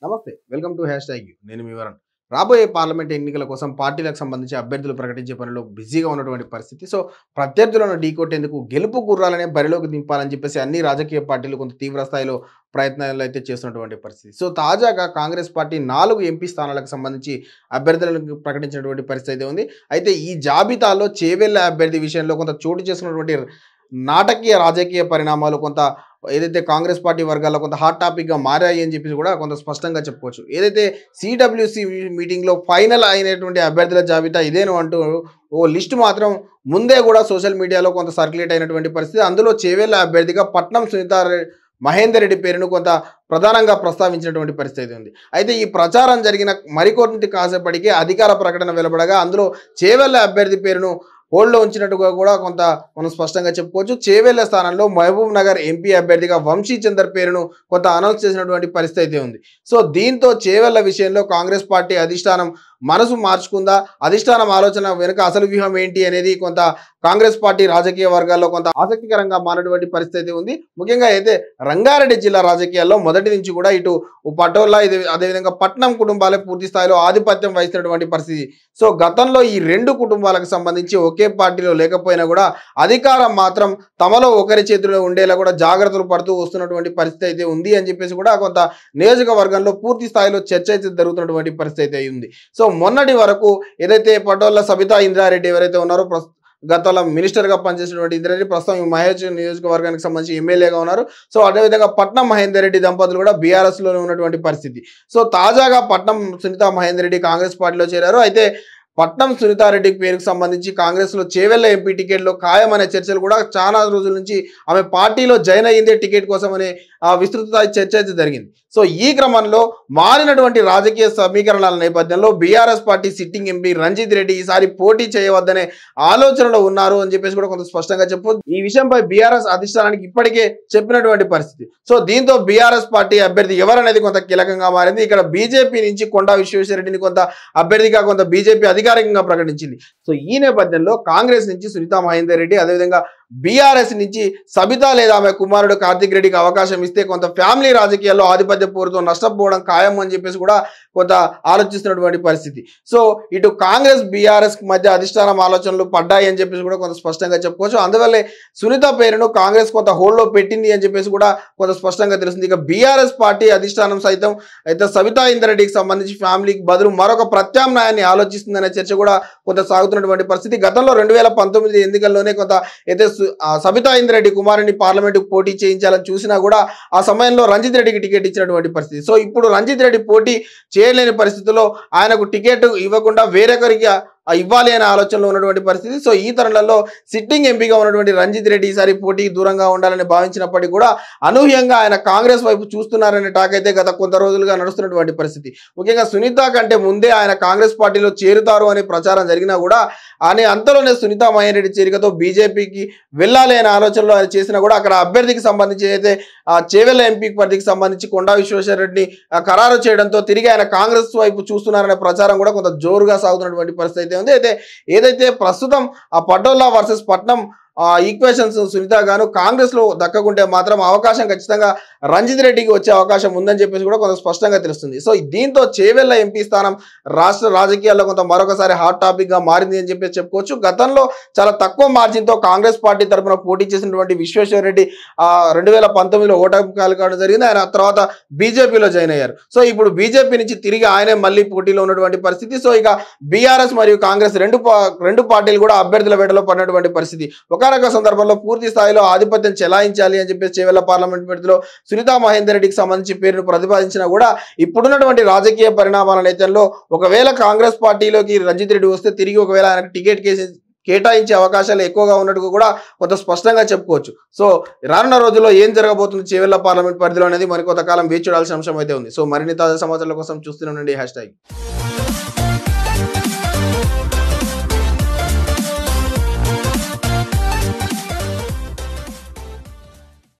నమస్తే welcome to hash tag నేను మీ వరుణ్. రాబోయే పార్లమెంట్ ఎన్నికల కోసం పార్టీలకు సంబంధించి అభ్యర్థులు ప్రకటించే పనిలో బిజీగా ఉన్నటువంటి పరిస్థితి. సో ప్రత్యర్థులను ఢీకొట్టేందుకు గెలుపు గుర్రాలనే బరిలోకి దింపాలని చెప్పేసి అన్ని రాజకీయ పార్టీలు కొంత తీవ్ర స్థాయిలో ప్రయత్నాలు అయితే చేస్తున్నటువంటి పరిస్థితి. సో తాజాగా కాంగ్రెస్ పార్టీ 4 ఎంపీ స్థానాలకు సంబంధించి అభ్యర్థులను ప్రకటించినటువంటి పరిస్థితి అయితే ఉంది. అయితే ఈ జాబితాలో చేవెళ్ళ అభ్యర్థి విషయంలో కొంత చోటు చేసుకున్నటువంటి నాటకీయ రాజకీయ పరిణామాలు కొంత ఏదైతే కాంగ్రెస్ పార్టీ వర్గాల్లో కొంత హాట్ టాపిక్గా మారాయి అని చెప్పేసి కూడా కొంత స్పష్టంగా చెప్పుకోవచ్చు. ఏదైతే సిడబ్ల్యూసి మీటింగ్లో ఫైనల్ అయినటువంటి అభ్యర్థుల జాబితా ఇదేను అంటూ ఓ లిస్టు మాత్రం ముందే కూడా సోషల్ మీడియాలో కొంత సర్క్యులేట్ అయినటువంటి పరిస్థితి. అందులో చేవెళ్ళ అభ్యర్థిగా పట్నం సునీత మహేందర్ రెడ్డి పేరును కొంత ప్రధానంగా ప్రస్తావించినటువంటి పరిస్థితి ఉంది. అయితే ఈ ప్రచారం జరిగిన మరికొంత కాసేపటికి అధికార ప్రకటన వెలువడగా అందులో చేవెళ్ళ అభ్యర్థి పేరును హోల్డ్లో ఉంచినట్టుగా కూడా కొంత మనం స్పష్టంగా చెప్పుకోవచ్చు. చేవెళ్ళ స్థానంలో మహబూబ్ నగర్ ఎంపీ అభ్యర్థిగా వంశీచందర్ పేరును కొంత అనౌన్స్ చేసినటువంటి పరిస్థితి అయితే ఉంది. సో దీంతో చేవెళ్ళ విషయంలో కాంగ్రెస్ పార్టీ అధిష్టానం మనసు మార్చుకుందా, అధిష్టానం ఆలోచన వెనుక అసలు వ్యూహం ఏంటి అనేది కొంత కాంగ్రెస్ పార్టీ రాజకీయ వర్గాల్లో కొంత ఆసక్తికరంగా మారినటువంటి పరిస్థితి ఉంది. ముఖ్యంగా అయితే రంగారెడ్డి జిల్లా రాజకీయాల్లో మొదటి నుంచి కూడా ఇటు పటోలా అదేవిధంగా పట్నం కుటుంబాలే పూర్తి స్థాయిలో ఆధిపత్యం వహిస్తున్నటువంటి పరిస్థితి. సో గతంలో ఈ 2 కుటుంబాలకు సంబంధించి ఒకే పార్టీలో లేకపోయినా కూడా అధికారం మాత్రం తమలో ఒకరి చేతిలో ఉండేలా కూడా జాగ్రత్తలు పడుతూ వస్తున్నటువంటి పరిస్థితి అయితే ఉంది అని చెప్పేసి కూడా కొంత నియోజకవర్గంలో పూర్తి స్థాయిలో చర్చ అయితే జరుగుతున్నటువంటి పరిస్థితి అయితే ఉంది. సో మొన్నటి వరకు ఏదైతే పటోళ్ళ సబితా ఇంద్రారెడ్డి ఎవరైతే ఉన్నారో గతంలో మినిస్టర్గా పనిచేసినటువంటి ఇంద్రారెడ్డి ప్రస్తుతం మహేష్ నియోజకవర్గానికి సంబంధించి ఎమ్మెల్యేగా ఉన్నారు. సో అదేవిధంగా పట్నం మహేందర్ రెడ్డి దంపతులు కూడా బీఆర్ఎస్లోనే ఉన్నటువంటి పరిస్థితి. సో తాజాగా పట్నం సునీత మహేందర్ రెడ్డి కాంగ్రెస్ పార్టీలో చేరారు. అయితే పట్నం సునీతారెడ్డి పేరుకు సంబంధించి కాంగ్రెస్లో చేవెళ్ళ ఎంపీ టికెట్లో ఖాయం అనే చర్చలు కూడా చాలా రోజుల నుంచి ఆమె పార్టీలో జాయిన్ అయ్యిందే టికెట్ కోసం అనే విస్తృత చర్చ అయితే జరిగింది. సో ఈ క్రమంలో మారినటువంటి రాజకీయ సమీకరణాల నేపథ్యంలో BRS party sitting MP Ranjith Reddy ఈసారి పోటీ చేయవద్దనే ఆలోచనలో ఉన్నారు అని చెప్పేసి కూడా కొంత స్పష్టంగా చెప్పొచ్చు. ఈ విషయంపై బీఆర్ఎస్ అధిష్టానానికి ఇప్పటికే చెప్పినటువంటి పరిస్థితి. సో దీంతో బీఆర్ఎస్ పార్టీ అభ్యర్థి ఎవరనేది కొంత కీలకంగా మారింది. ఇక్కడ బీజేపీ నుంచి కొండా విశ్వేశ్వరరెడ్డిని కొంత అభ్యర్థిగా కొంత బీజేపీ అధికారికంగా ప్రకటించింది. సో ఈ నేపథ్యంలో కాంగ్రెస్ నుంచి సునీతా మహేందర్ రెడ్డి అదేవిధంగా బీఆర్ఎస్ నుంచి సబితా లేదా ఆమె కుమారుడు కార్తిక్ రెడ్డికి అవకాశం ఇస్తే కొంత ఫ్యామిలీ రాజకీయాల్లో ఆధిపత్య పోరుతో నష్టపోవడం ఖాయం అని చెప్పేసి కూడా కొంత ఆలోచిస్తున్నటువంటి పరిస్థితి. సో ఇటు కాంగ్రెస్ బీఆర్ఎస్ మధ్య అధిష్టానం ఆలోచనలు పడ్డాయి అని చెప్పేసి కూడా కొంత స్పష్టంగా చెప్పుకోవచ్చు. అందువల్లే సునీత పేరును కాంగ్రెస్ కొంత హోల్డ్లో పెట్టింది అని చెప్పేసి కూడా కొంత స్పష్టంగా తెలుస్తుంది. ఇక బీఆర్ఎస్ పార్టీ అధిష్టానం సైతం అయితే సబితా ఇంద్రారెడ్డికి సంబంధించి ఫ్యామిలీకి బదులు మరొక ప్రత్యామ్నాయాన్ని ఆలోచిస్తుందనే చర్చ కూడా కొంత సాగుతున్నటువంటి పరిస్థితి. గతంలో 2019 ఎన్నికల్లోనే కొంత అయితే సబితా ఇంద్రారెడ్డి కుమారుని పార్లమెంటుకు పోటీ చేయించాలని చూసినా కూడా ఆ సమయంలో రంజిత్ రెడ్డికి టికెట్ ఇచ్చినటువంటి పరిస్థితి. సో ఇప్పుడు రంజిత్ రెడ్డి పోటీ చేయలేని పరిస్థితిలో ఆయనకు టికెట్ ఇవ్వకుండా వేరొకరికి ఇవ్వాలి అనే ఆలోచనలో ఉన్నటువంటి పరిస్థితి. సో ఈ తరుణంలో సిట్టింగ్ ఎంపీగా ఉన్నటువంటి రంజిత్ రెడ్డి ఈసారి పోటీకి దూరంగా ఉండాలని భావించినప్పటికీ కూడా అనూహ్యంగా ఆయన కాంగ్రెస్ వైపు చూస్తున్నారనే టాక్ అయితే గత కొంత రోజులుగా నడుస్తున్నటువంటి పరిస్థితి. ముఖ్యంగా సునీత కంటే ముందే ఆయన కాంగ్రెస్ పార్టీలో చేరుతారు అనే ప్రచారం జరిగినా కూడా అంతలోనే సునీత మహేందర్ రెడ్డి చేరికతో బీజేపీకి వెళ్ళాలి అనే ఆలోచనలో ఆయన చేసినా కూడా అక్కడ అభ్యర్థికి సంబంధించి అయితే చేవెళ్ళ ఎంపీ పరిధికి సంబంధించి కొండా విశ్వేశ్వరరెడ్డిని ఖరారు చేయడంతో తిరిగి ఆయన కాంగ్రెస్ వైపు చూస్తున్నారనే ప్రచారం కూడా కొంత జోరుగా సాగుతున్నటువంటి పరిస్థితి ఉంది. అయితే ఏదైతే ప్రస్తుతం ఆ పటోలా వర్సెస్ పట్నం ఈక్వేషన్స్ సునీత గాను కాంగ్రెస్ లో దక్కకుంటే మాత్రం అవకాశం ఖచ్చితంగా రంజిత్ రెడ్డికి వచ్చే అవకాశం ఉందని చెప్పేసి కూడా కొంత స్పష్టంగా తెలుస్తుంది. సో దీంతో చేవెళ్ళ ఎంపీ స్థానం రాష్ట్ర రాజకీయాల్లో కొంత మరొకసారి హాట్ టాపిక్ గా మారింది అని చెప్పేసి చెప్పుకోవచ్చు. గతంలో చాలా తక్కువ మార్జిన్ తో కాంగ్రెస్ పార్టీ తరఫున పోటీ చేసినటువంటి విశ్వేశ్వరరెడ్డి 2019లో ఓటమి కావడం జరిగింది. ఆయన తర్వాత బీజేపీలో జాయిన్ అయ్యారు. సో ఇప్పుడు బీజేపీ నుంచి తిరిగి ఆయనే మళ్ళీ పోటీలో ఉన్నటువంటి పరిస్థితి. సో ఇక బీఆర్ఎస్ మరియు కాంగ్రెస్ రెండు పార్టీలు కూడా అభ్యర్థుల వేటలో పడినటువంటి పరిస్థితి. ఒకనొక సందర్భంలో పూర్తి స్థాయిలో ఆధిపత్యం చెలాయించాలి అని చెప్పేసి చేవెళ్ళ పార్లమెంట్ పరిధిలో సునీతా మహేందర్ రెడ్డికి సంబంధించి పేరును ప్రతిపాదించినా కూడా ఇప్పుడున్నటువంటి రాజకీయ పరిణామాల నేతల్లో ఒకవేళ కాంగ్రెస్ పార్టీలోకి రంజిత్ రెడ్డి వస్తే తిరిగి ఒకవేళ ఆయనకు టికెట్ కేటాయించే అవకాశాలు ఎక్కువగా ఉన్నట్టు కూడా కొంత స్పష్టంగా చెప్పుకోవచ్చు. సో రానున్న రోజుల్లో ఏం జరగబోతుంది చేవెళ్ళ పార్లమెంట్ పరిధిలో అనేది మరి కొంతకాలం వేచి చూడాల్సిన అంశం అయితే ఉంది. సో మరిన్ని తాజా సమాచారాల కోసం చూస్తూనే ఉండండి హ్యాష్ ట్యాగ్.